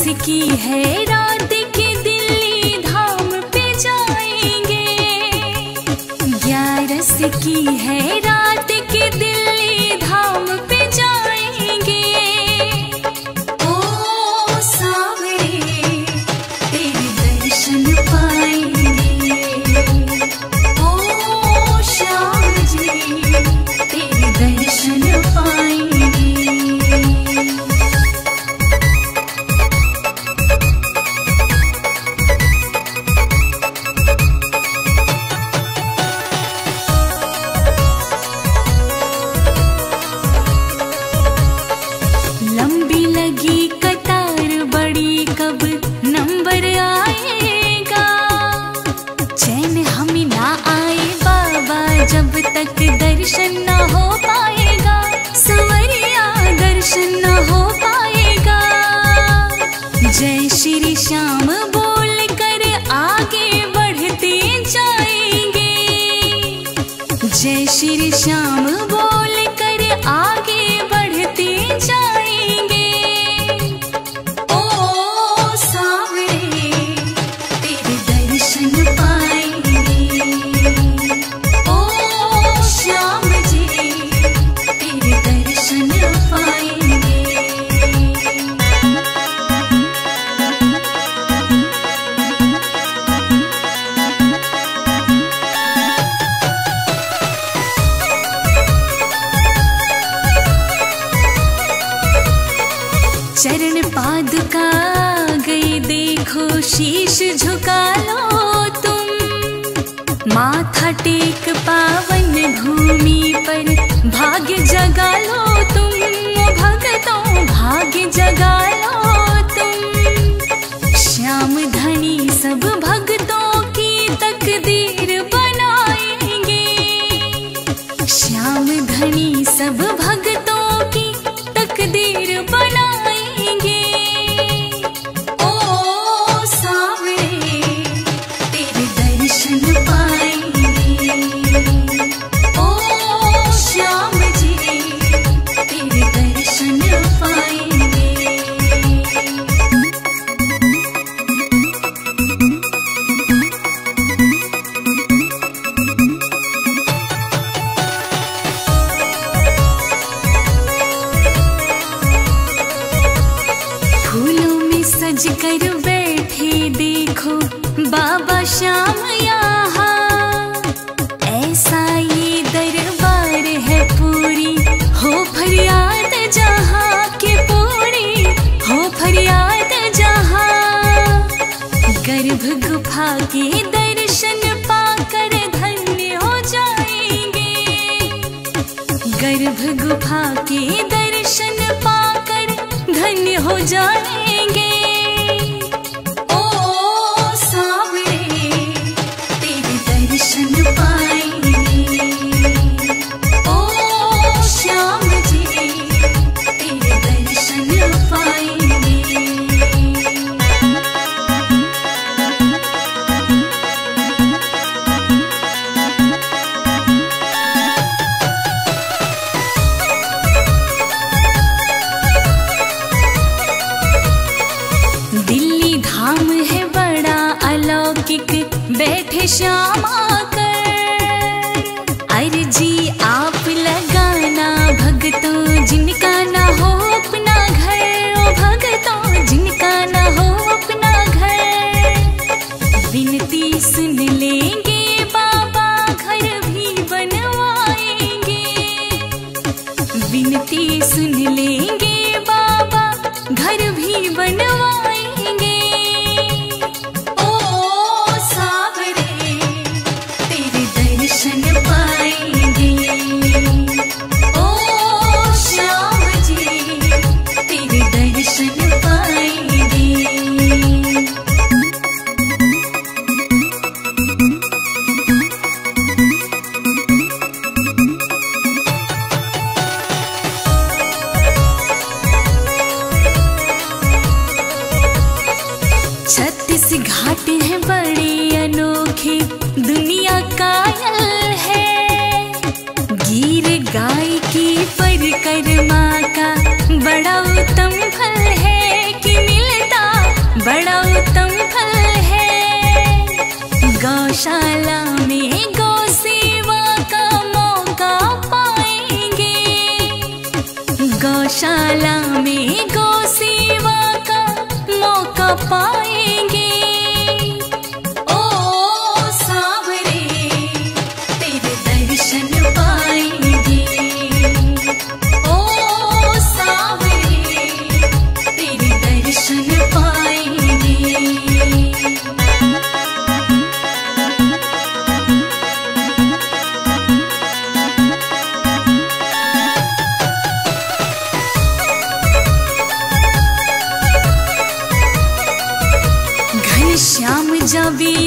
की है रात के दिल्ली धाम पे जाएंगे। 11 की है रात के दिल्ली धाम पे जाएंगे। ओ सावरे तेरे दर्शन पाएंगे। ओ श्याम जी तेरे दर्शन पाएंगे। लंबी लगी कतार बड़ी, कब नंबर आएगा। चैन हमें ना आए बाबा जब तक दर्शन न हो पाएगा। सवरिया दर्शन न हो पाएगा। जय श्री श्याम बोल कर आगे बढ़ते जाएंगे। जय श्री श्याम बोल कर आगे बढ़ते जाएंगे। ओ सावरे तेरे दर्शन पाएंगे। ओ श्याम जी तेरे दर्शन पाएंगे। चरण पादुका गए देखो, शीश झुका लो तुम। माथा टेक पावन भूमि पर भाग्य जगा लो तुम। भगतों भाग्य जगा लो तुम। श्याम धनी सब भक्तों की तकदीर बनाएंगे। श्याम धनी सब भक्तों की तकदीर बनाएंगे। ओ सावरे तेरे दर्शन पाएंगे। ओ श्याम जी तेरे दर्शन पाएंगे। फूलों में सज कर बैठे देखो बाबा श्याम यहाँ। ऐसा ये दरबार है पूरी हो फरियाद जहाँ के पूरी हो फरियाद जहाँ। गर्भ गुफा के दर्शन पाकर धन्य हो जाएंगे। गर्भ गुफा के दर्शन पाकर धन्य हो जाएंगे। ओ सावरे तेरे दर्शन पाएंगे। ओ श्याम जी तेरे दर्शन पाएंगे। दिल्ली धाम है बड़ा अलौकिक, बैठे श्याम आकर। अर्जी आप लगाना भगतों जिनका ना हो अपना घर। ओ भगतों जिनका ना हो अपना घर। विनती सुन लेंगे बाबा घर भी बनवाएंगे। विनती सुन लेंगे बाबा घर भी बनवाएंगे। ओ सावरे तेरे दर्शन पाएंगे। ओ श्याम जी तेरे दर्शन पाएंगे। घाट हैं बड़े अनोखे, दुनिया कायल है। गिर गाय की परिक्रमा का बड़ा उत्तम फल है कि मिलता पाएंगे। ओ सांवरे तेरे दर्शन पाएंगे। ओ सांवरे तेरे दर्शन पाएंगे। घनश्याम जबी